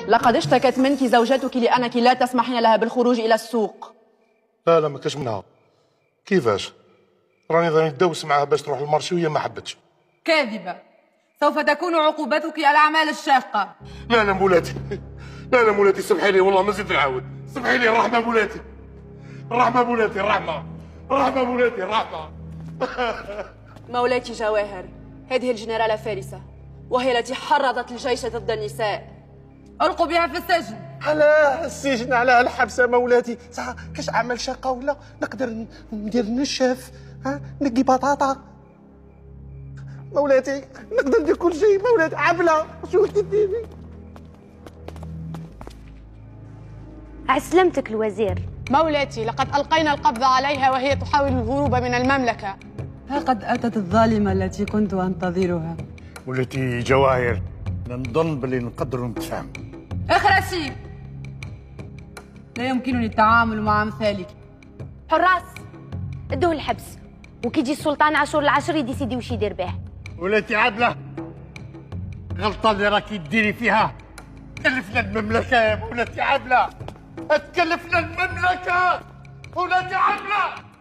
لقد اشتكت منك زوجتك لأنك لا تسمحين لها بالخروج إلى السوق. لا ما كاش منها. كيفاش؟ راني ندوس معاها باش تروح للمارشي وهي ما حبتش. كاذبة. سوف تكون عقوبتك الأعمال الشاقة. لا مولاتي، لا مولاتي سمحي لي والله ما زلت نعاود. سمحي لي الرحمة مولاتي، الرحمة مولاتي، الرحمة مولاتي، الرحمة. مولاتي جواهر، هذه الجنرالة فارسة وهي التي حرضت الجيش ضد النساء. ألقوا بها في السجن. على السجن على الحبس مولاتي؟ صح كاش عمل شاقة ولا نقدر ندير نشف، نقي بطاطا مولاتي، نقدر ندير كل شيء مولاتي. عبلة شو تديني؟ عسلمتك الوزير. مولاتي لقد ألقينا القبض عليها وهي تحاول الهروب من المملكة. ها قد أتت الظالمة التي كنت أنتظرها. ولتي جواهر، نظن بلي نقدروا نتفاهم. اخرسي. لا يمكنني التعامل مع أمثالك. حراس ادوه الحبس، وكي يجي السلطان عاشور العشر يديسيدي وش يدير به. ولتي عبلة، غلطة اللي راكي تديري فيها. تكلفنا المملكة يا ولتي عبلة، تكلفنا المملكة ولتي عبلة.